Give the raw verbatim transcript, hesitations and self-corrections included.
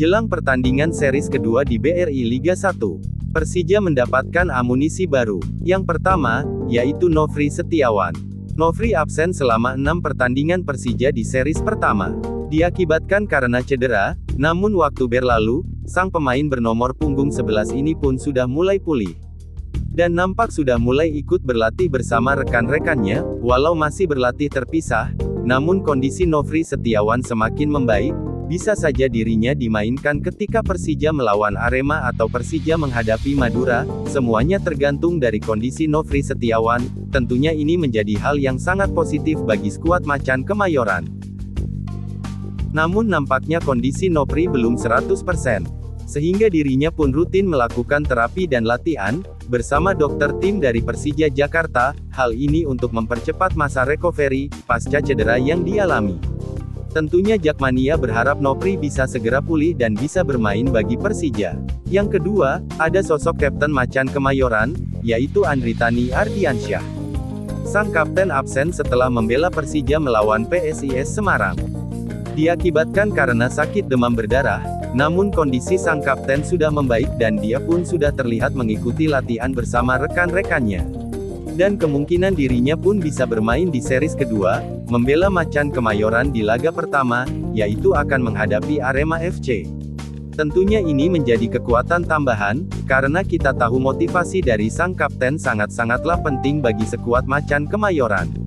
Jelang pertandingan series kedua di B R I Liga satu, Persija mendapatkan amunisi baru. Yang pertama, yaitu Nofri Setiawan. Nofri absen selama enam pertandingan Persija di series pertama. Diakibatkan karena cedera, namun waktu berlalu, sang pemain bernomor punggung sebelas ini pun sudah mulai pulih. Dan nampak sudah mulai ikut berlatih bersama rekan-rekannya, walau masih berlatih terpisah, namun kondisi Nofri Setiawan semakin membaik. Bisa saja dirinya dimainkan ketika Persija melawan Arema atau Persija menghadapi Madura, semuanya tergantung dari kondisi Nofri Setiawan. Tentunya ini menjadi hal yang sangat positif bagi skuad Macan Kemayoran. Namun nampaknya kondisi Nofri belum seratus persen. Sehingga dirinya pun rutin melakukan terapi dan latihan, bersama dokter tim dari Persija Jakarta, hal ini untuk mempercepat masa recovery, pasca cedera yang dialami. Tentunya Jakmania berharap Nofri bisa segera pulih dan bisa bermain bagi Persija. Yang kedua, ada sosok Kapten Macan Kemayoran, yaitu Andritani Ardiansyah. Sang kapten absen setelah membela Persija melawan P S I S Semarang. Diakibatkan karena sakit demam berdarah, namun kondisi sang kapten sudah membaik dan dia pun sudah terlihat mengikuti latihan bersama rekan-rekannya. Dan kemungkinan dirinya pun bisa bermain di series kedua, membela Macan Kemayoran di laga pertama, yaitu akan menghadapi Arema F C. Tentunya ini menjadi kekuatan tambahan, karena kita tahu motivasi dari sang kapten sangat-sangatlah penting bagi skuad Macan Kemayoran.